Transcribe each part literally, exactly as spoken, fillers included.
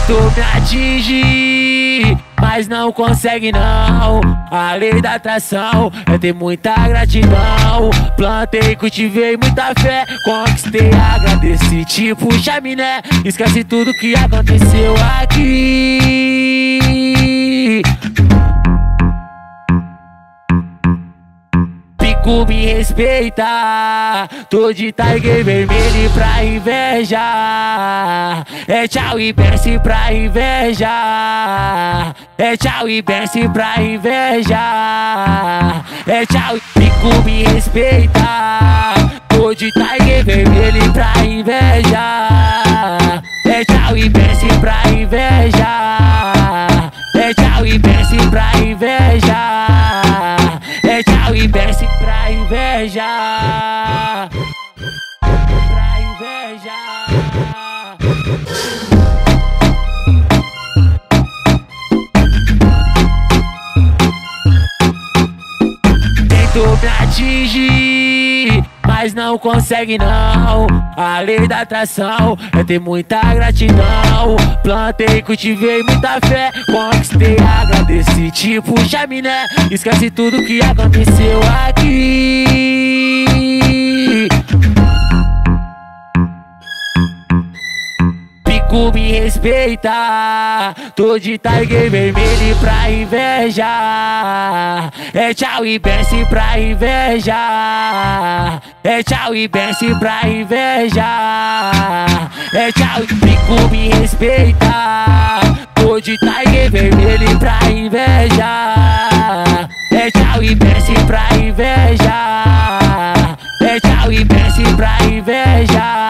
Tentou me atingir, mas não consegue não. A lei da atração é ter muita gratidão. Plantei, cultivei muita fé, conquistei, agradeci tipo chaminé. Esquece tudo que aconteceu aqui. Pico me respeita, tô de tiger vermelho pra inveja. É tchau e desce pra inveja. É tchau e desce pra inveja. É tchau, Pico me respeita, tô de tiger vermelho pra inveja. É tchau e desce pra inveja. É tchau e desce pra inveja. É tchau e desce pra inveja. Pra inveja. Tentou me atingir, mas não consegue não. A lei da atração é ter muita gratidão. Plantei, cultivei muita fé, conquistei, agradeci tipo chaminé. Esquece tudo que aconteceu aqui. Pico me respeita, tô de tiger vermelho pra inveja. É tchau e desce pra inveja. É tchau e desce pra inveja. É tchau, Pico me respeita, tô de tiger vermelho pra inveja. É tchau e desce pra inveja. É tchau e desce pra inveja.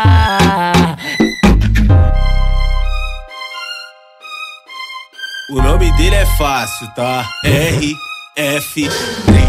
O nome dele é fácil, tá? R F três.